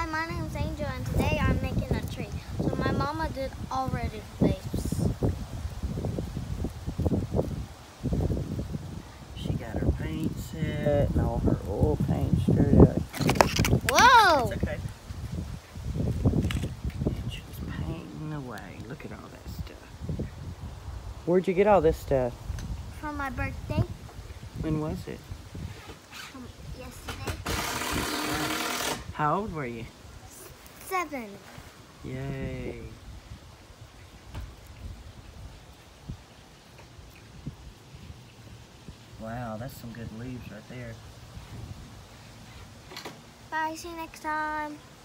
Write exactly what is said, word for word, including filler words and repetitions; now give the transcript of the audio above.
Hi, my name's Angel, and today I'm making a tree. So my mama did already this. She got her paint set and all her oil paint straight out. Whoa! It's okay. And she's painting away. Look at all that stuff. Where'd you get all this stuff? From my birthday. When was it? From yesterday. How old were you? Seven. Yay. Wow, that's some good leaves right there. Bye, see you next time.